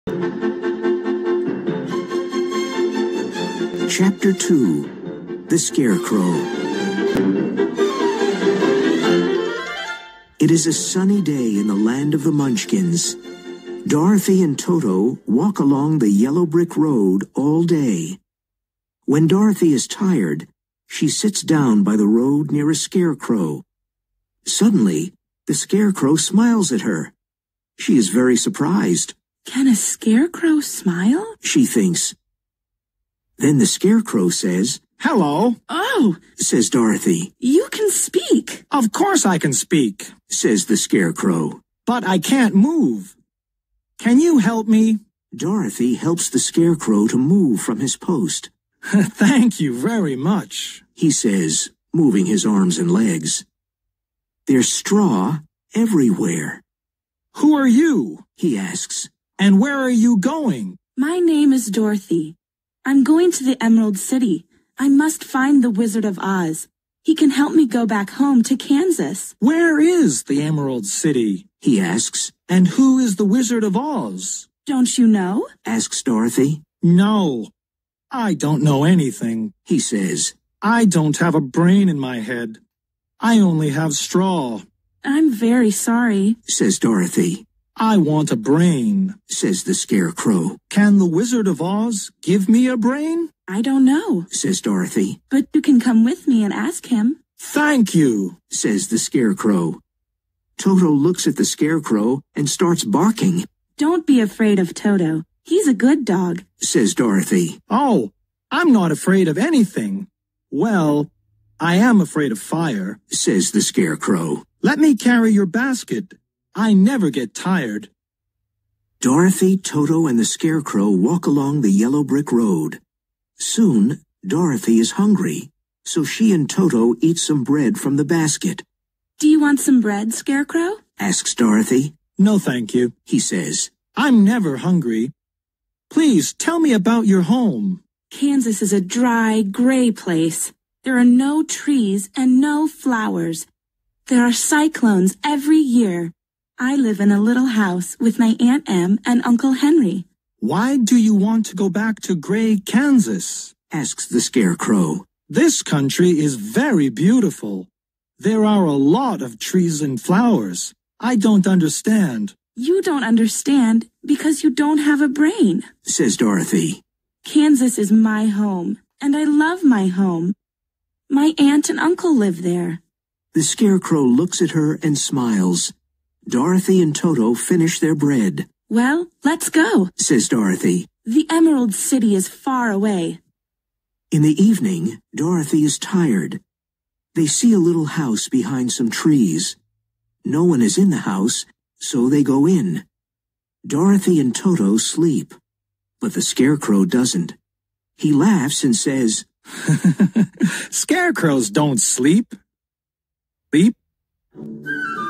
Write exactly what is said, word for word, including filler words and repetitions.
Chapter two. The Scarecrow. It is a sunny day in the land of the Munchkins. Dorothy and Toto walk along the yellow brick road all day. When Dorothy is tired, she sits down by the road near a scarecrow. Suddenly, the scarecrow smiles at her. She is very surprised. Can a scarecrow smile? She thinks. Then the scarecrow says, "Hello," Oh, says Dorothy. you can speak. "Of course I can speak, Says the scarecrow. but I can't move. Can you help me?" Dorothy helps the scarecrow to move from his post. "Thank you very much," He says, moving his arms and legs. There's straw everywhere. "Who are you? He asks. And where are you going?" My name is Dorothy. I'm going to the Emerald City. I must find the Wizard of Oz. He can help me go back home to Kansas. "Where is the Emerald City? He asks. And who is the Wizard of Oz?" Don't you know? Asks Dorothy. "No, I don't know anything. He says. I don't have a brain in my head. I only have straw." I'm very sorry. Says Dorothy. "I want a brain. Says the scarecrow. Can the Wizard of Oz give me a brain?" I don't know. Says Dorothy. But you can come with me and ask him. "Thank you." Says the scarecrow. Toto looks at the scarecrow and starts barking. Don't be afraid of Toto. He's a good dog. Says Dorothy. "Oh, I'm not afraid of anything. Well, I am afraid of fire." Says the scarecrow. "Let me carry your basket. I never get tired." Dorothy, Toto, and the scarecrow walk along the yellow brick road. Soon, Dorothy is hungry, so she and Toto eat some bread from the basket. Do you want some bread, Scarecrow? Asks Dorothy. "No, thank you. He says. I'm never hungry. Please tell me about your home." Kansas is a dry, gray place. There are no trees and no flowers. There are cyclones every year. I live in a little house with my Aunt Em and Uncle Henry. "Why do you want to go back to Gray, Kansas?" Asks the scarecrow. "This country is very beautiful. There are a lot of trees and flowers. I don't understand." You don't understand because you don't have a brain. Says Dorothy. Kansas is my home, and I love my home. My aunt and uncle live there. The scarecrow looks at her and smiles. Dorothy and Toto finish their bread. Well, let's go. Says Dorothy. The Emerald City is far away. In the evening, Dorothy is tired. They see a little house behind some trees. No one is in the house, so they go in. Dorothy and Toto sleep, but the scarecrow doesn't. He laughs and says, "Scarecrows don't sleep." Beep.